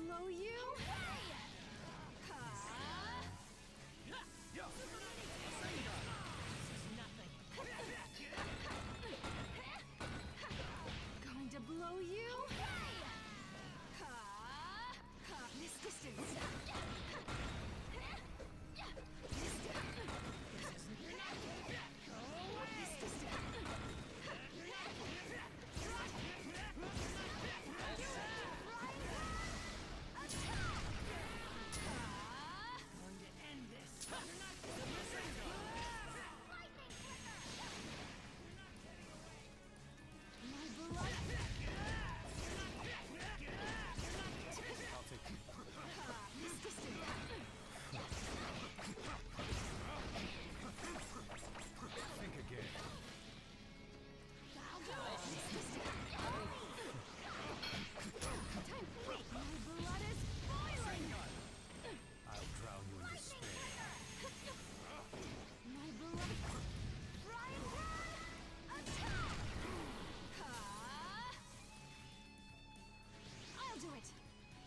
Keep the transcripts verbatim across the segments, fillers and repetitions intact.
blow you away! Going to blow you away! This distance. This distance. This distance. Going to end this. Lightning My blood. I'll take you. This distance. Think again. I'll do it. This distance. Time for me. My blood is boiling. I'll drown you in despair. My blood. Frying pan. Attack. I'll do it.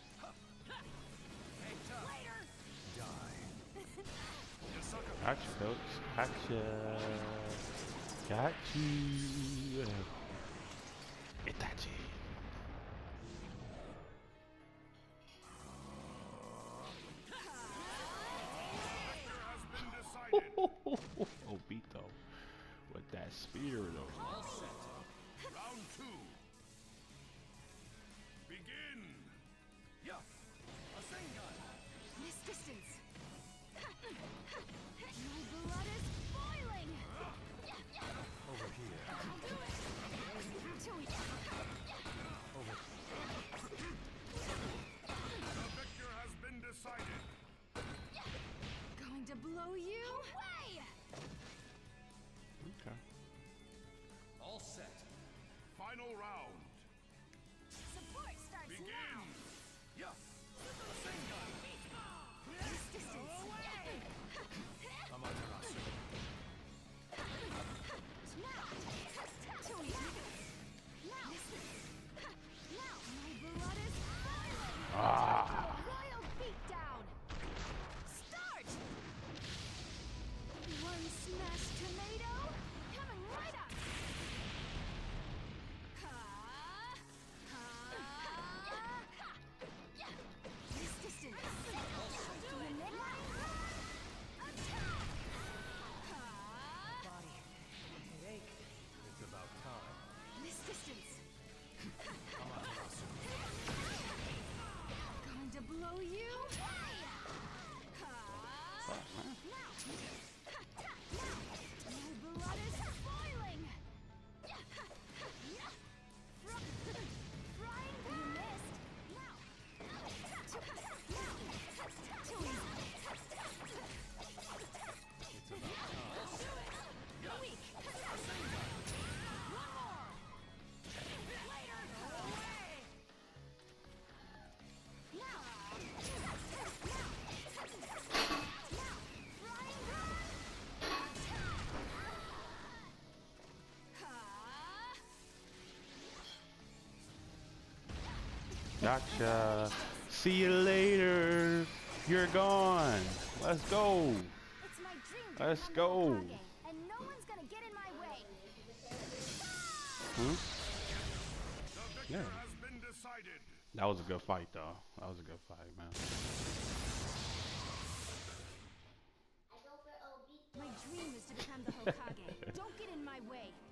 Later. Die. You sucker. Gotcha, folks. Gotcha. Got you. Itachi. Obito with that spear though. All set. Round two. Begin. Yeah. A Sengun. This distance. My blood is boiling. Over here. I'll do it. To it. Over. The victor has been decided. Going to blow you away. Okay. All set. Final round. Support starts Begin. now. Yeah. A Sengun. This distance. Amaterasu. Now. To it. Now. Now. My blood is boiling. Ah. Royal beatdown. Start. One smashed tomato coming right up. Ha. Ha. This distance. Do it. Attack. Ha. Body. It's about time. This distance. Amaterasu. Going to blow you away. Ha. Now. Now. My blood is boiling. Fr- Frying pan. You missed. Now. Now. Too easy. It's about time. You're weak. One more. Later. Go away. Now. Now. Frying pan. Ha. Gotcha. See you later. You're gone. Let's go. It's my dream to Let's become go. the Hokage, and no one's gonna get in my way. Hmm? The victor Yeah. has been decided. That was a good fight, though. That was a good fight, man. My dream is to become the Hokage. Don't get in my way.